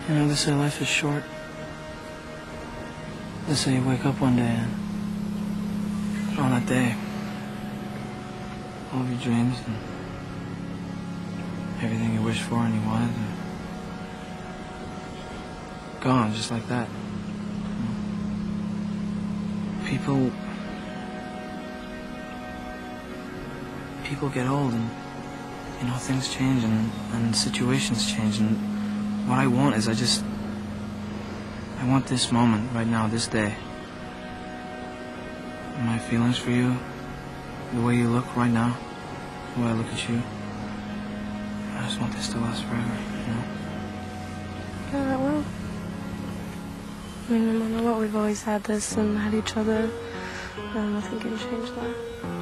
You know, they say life is short. They say you wake up one day and on that day, all of your dreams and everything you wished for and you wanted are gone just like that. People get old and, you know, things change and situations change, and what I want is I want this moment right now, this day. My feelings for you, the way you look right now, the way I look at you. I just want this to last forever, you know? Yeah, that will. I mean, no matter what, we've always had this and had each other, and nothing can change that.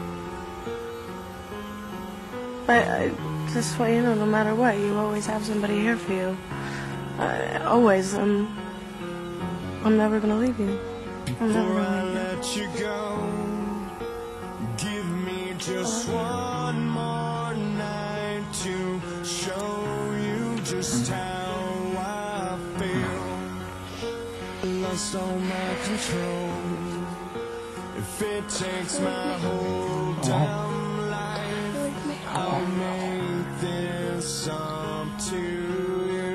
But I just want you to know, no matter what, you always have somebody here for you. Always. I'm never gonna leave you. I'm never gonna leave you. Let you go. Give me just one more night to show you just how I feel. Lost all my control. If it takes my whole damn life, I'll make this up to you.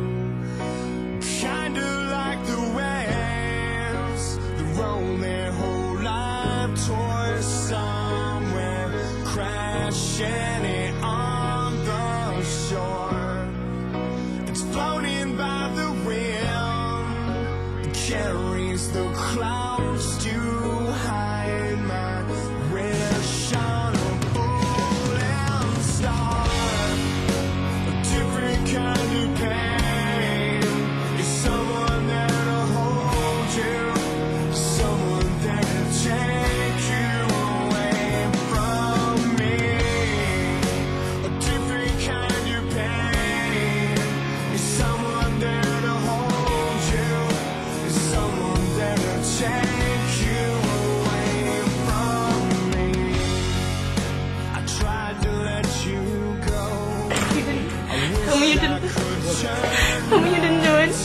Kinda like the waves that roll their whole life towards somewhere, crashing it on the shore. It's floating by the wind, carries the clouds to hide my wish on a falling star. A different kind of pain is someone that'll hold you, someone that'll take you away from me. A different kind of pain is someone that'll hold you, is someone that'll take you away from me. I tried to let you go. Tell me you didn't. Tell me you didn't do it.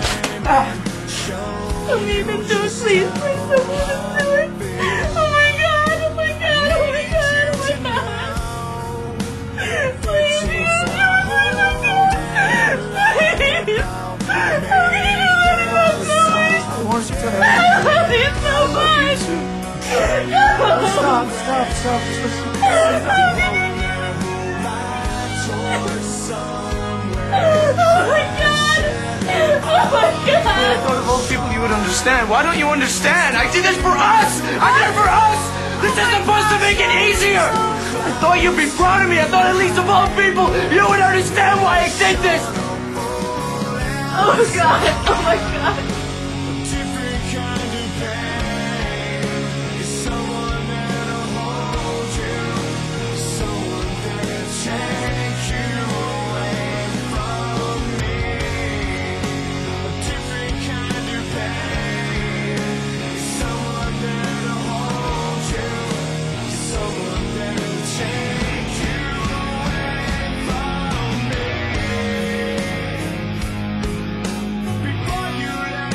Tell me you didn't do it, please. Please tell me you didn't do it. Oh my God, oh my God, oh my God, oh my God. Please, you didn't do it, oh my God. Please. How can you do it? I want you to I love you so much. Stop. Just listen. Oh my God. Oh my God. I thought of all people you would understand. Why don't you understand? I did this for us! I did it for us! This is supposed to make it easier! I thought you'd be proud of me. I thought at least of all people you would understand why I did this! Oh God. Oh my God. Different kind of pain is someone that'll hold you, someone that'll take you away from me. A different kind of pain is someone that'll hold you, someone that'll take you away from me. Before you left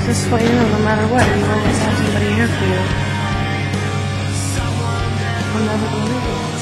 just want you to know, no matter what, you always have somebody here for you. I'm never gonna leave you.